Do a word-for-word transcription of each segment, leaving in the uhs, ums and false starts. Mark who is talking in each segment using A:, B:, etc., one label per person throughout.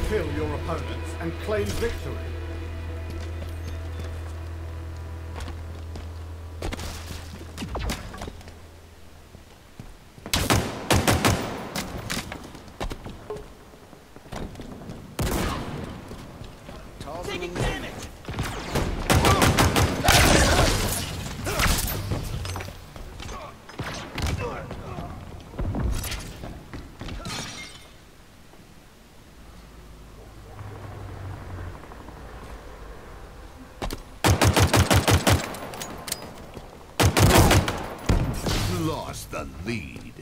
A: kill your opponents and claim victory.
B: Taking damage!
C: Lost the lead.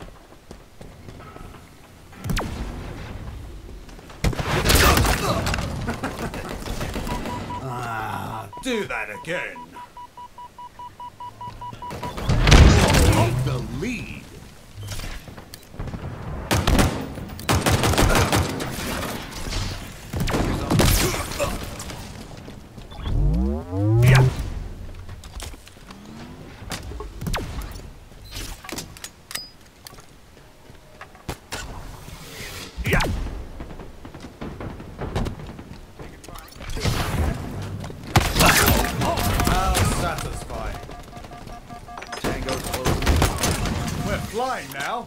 A: Ah, do that again.
C: Take the lead. Yeah. Yeah.
A: How satisfying.
B: Tango's close.
A: We're flying now.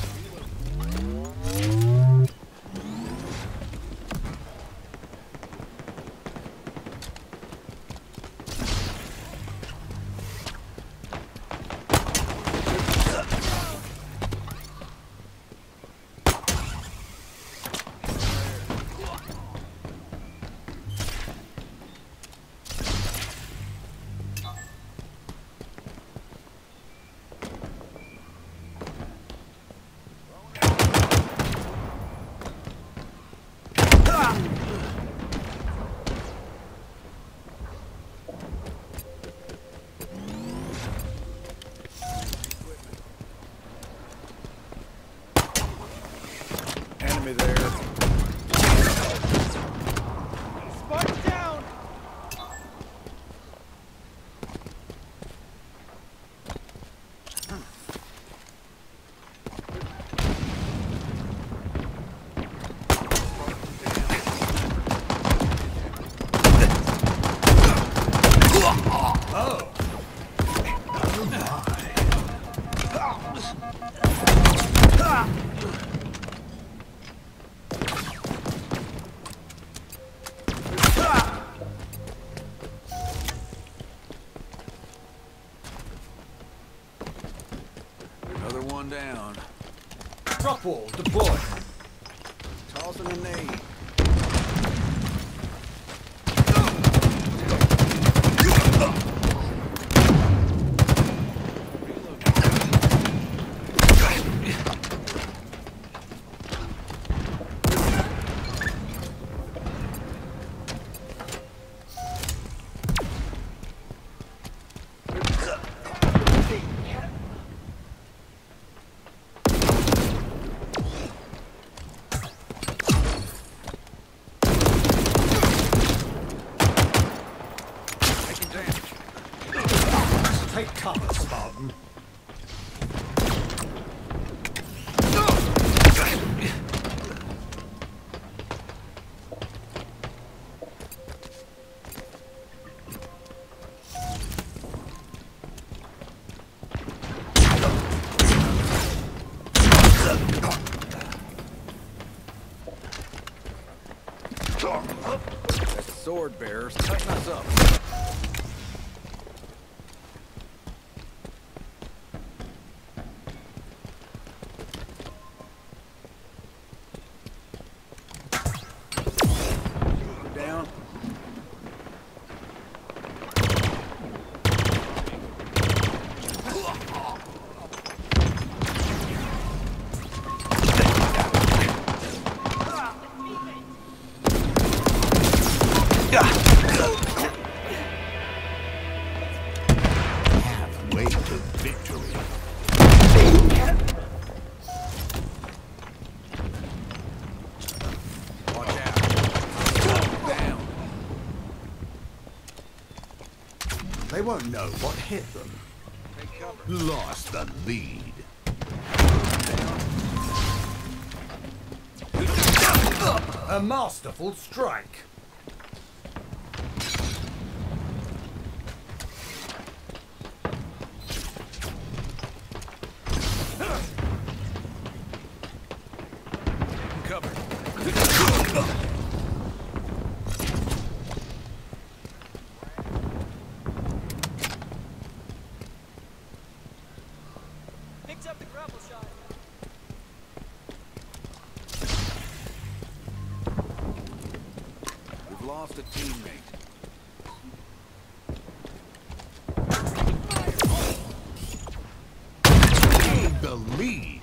B: Enemy there. Spartan down!
A: Oh.
B: Another one down.
A: Drop wall deployed.
B: Tossing a nade.
A: Take cover, Spartan.
B: That sword bearer's cutting us up. Down.
C: Halfway to victory.
B: Watch out. Down.
C: They won't know what hit them.
B: Take cover.
C: Lost the lead.
A: A masterful strike.
B: Cover.
D: Picked up the grapple shot.
B: We've lost a teammate.
C: Gain the lead.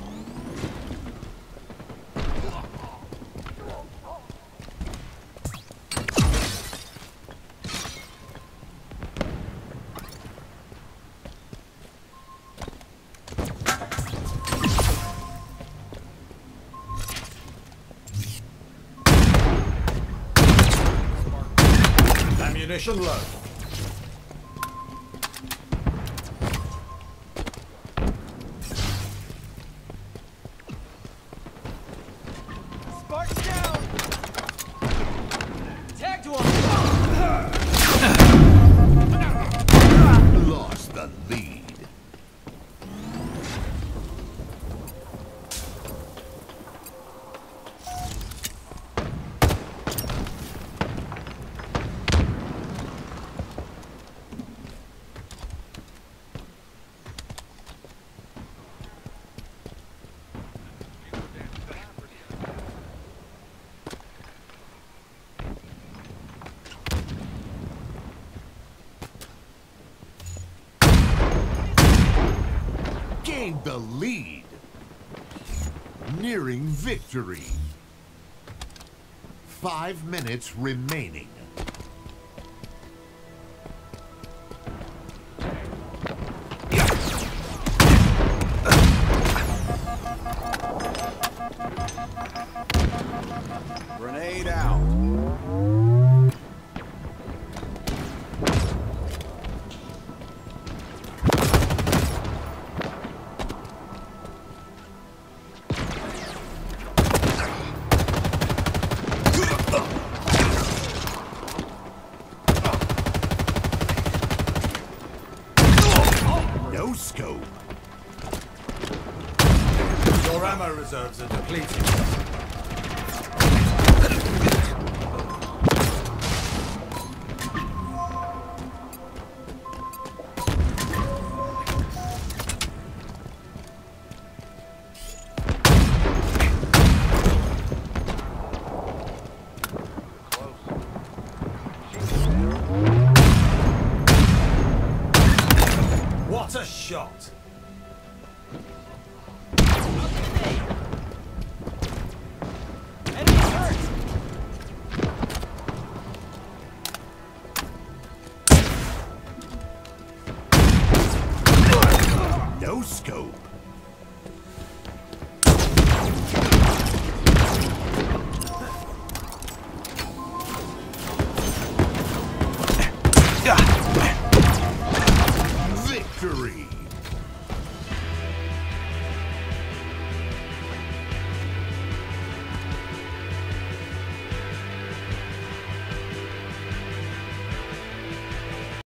A: Ammunition low.
D: Spartan down! Tagged one!
C: Lost the lead. Gained the lead. Nearing victory. Five minutes remaining.
B: Grenade out.
C: No scope.
A: Your ammo reserves are depleted. What a shot!